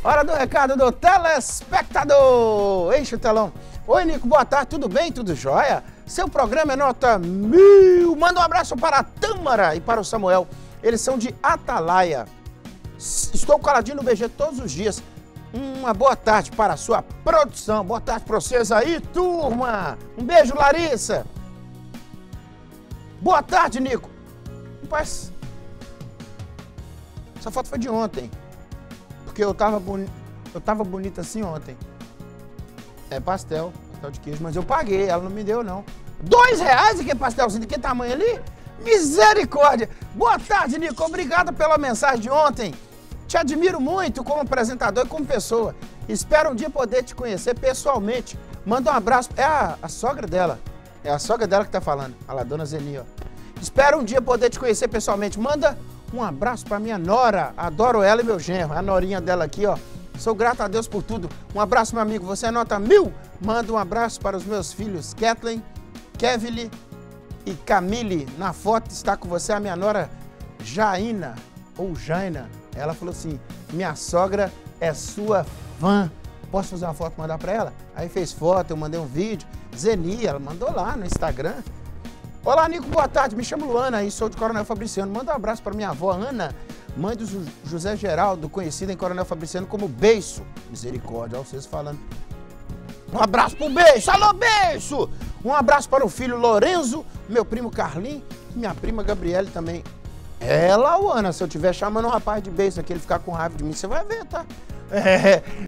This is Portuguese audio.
Hora do recado do telespectador. Enche o telão. Oi, Nico, boa tarde, tudo bem? Tudo jóia? Seu programa é nota 1000. Manda um abraço para a Tâmara e para o Samuel. Eles são de Atalaia. Estou coladinho no BG todos os dias. Uma boa tarde para a sua produção. Boa tarde para vocês aí, turma. Um beijo, Larissa. Boa tarde, Nico. Rapaz, essa foto foi de ontem. Porque eu tava bonita assim ontem. É pastel de queijo, mas eu paguei, ela não me deu não. R$2 aquele pastelzinho de que tamanho ali? Misericórdia! Boa tarde, Nico, obrigado pela mensagem de ontem. Te admiro muito como apresentador e como pessoa. Espero um dia poder te conhecer pessoalmente. Manda um abraço, é a sogra dela. É a sogra dela que tá falando, a lá, dona Zeni, ó. Espero um dia poder te conhecer pessoalmente. Manda um abraço pra minha nora, adoro ela e meu genro, a norinha dela aqui, ó. Sou grato a Deus por tudo. Um abraço, meu amigo, você é nota 1000. Manda um abraço para os meus filhos, Kathleen, Kevin e Camille. Na foto está com você a minha nora, Jaina, ou Jaina. Ela falou assim, minha sogra é sua fã. Posso fazer uma foto e mandar pra ela? Aí fez foto, eu mandei um vídeo. Zeni, ela mandou lá no Instagram. Olá, Nico, boa tarde. Me chamo Luana e sou de Coronel Fabriciano. Manda um abraço para minha avó, Ana, mãe do José Geraldo, conhecida em Coronel Fabriciano como Beiço. Misericórdia, olha vocês falando. Um abraço pro Beiço. Alô, Beiço! Um abraço para o filho Lorenzo, meu primo Carlinhos e minha prima Gabriele também. Ela, Luana, se eu estiver chamando um rapaz de Beiço aqui, ele ficar com raiva de mim, você vai ver, tá?